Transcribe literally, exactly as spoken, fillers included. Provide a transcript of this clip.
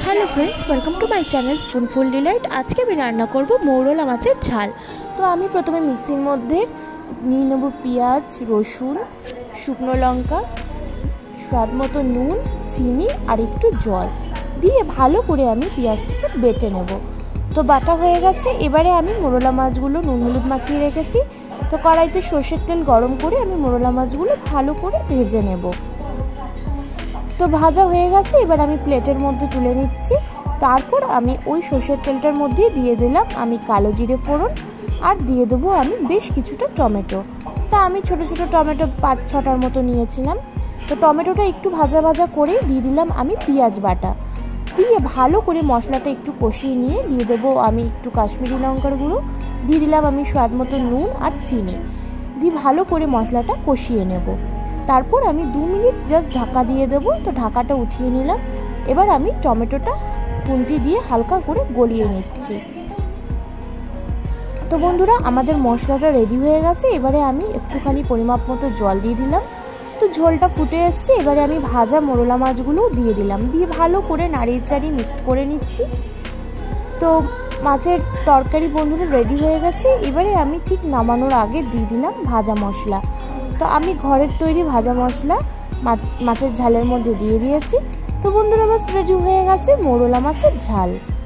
Hello friends welcome to my channel spoonful delight. आज के रान्ना करब मौरला माछेर झाल। तो आमी प्रथमे मिक्सिर मध्य निये नेब पेঁয়াজ रसुन शुकनो लंका स्वाद मतो नुन चीनी और एकटू जल दिए भालो करे आमी पेঁয়াজটাকে बेटे नेब। तो बाटा हये गेछे। एबारे आमी मौरला माछगुलो नुन हलुद माखिए रेखेछि। तो कड़ाइते सर्षेर तेल गरम करे आमी मौरला माछगुलो भालो करे भेजे नेब। तो भाजा हये गेछे। एबार आमी प्लेटेर मध्य तुले निচ্ছি। तारपर आमी ओई सर्षेर तेलटार मध्य दिए दिलाम आमी कालो जिरे फोड़न और दिए देबो आमी बेश किछुटा टमेटो। तो आमी छोटो छोटो टमेटो पाँच छटार मतो निয়েছিলাম। तो टमेटोटा एकटू भाजा भाजा करे दिए दिलाम आमी पेঁয়াজ बाटा दिए भालो करे मशलाटा एकटू कषिয়ে निয়ে दिए देबो आमी एकटू काश्मीरी लंकार गुঁড়ो दिए दिलाम आमी स्वाद मतो नुन और चीनी दिए भालो करे मशलाटा कषिয়ে नेब। तारपर आमी दो मिनट जस्ट ढाका दिए देबो। तो ढाकाटा उठिए निलाम। एबार आमी टमेटोटा खुंती दिए हालका करे गलिए निচ্ছি। तो बंधुरा आमादेर मशलाटा रेडी हये गेछे। एबारे आमी एकटूखानी परिमाप मतो जल दिए दिलाम। तो झोलटा फुटे एसेছে। एबारे आमी भाजा मौरला माछगुलो दिए दिलाम दिए भालो करे नाड़िয়ে चाड़िয়ে मिक्स करे निচ্ছি। तो माছের তরকারি বন্ধুরা रेडी হয়ে গেছে। এবারে আমি ঠিক নামানোর আগে দিয়ে দিলাম ভাজা মশলা। তো আমি ঘরের তৈরি ভাজা মশলা মাছ মাছের ঝালের মধ্যে দিয়ে দিয়েছি। তো বন্ধুরা বাস রেডি হয়ে গেছে মৌরলা মাছের ঝাল।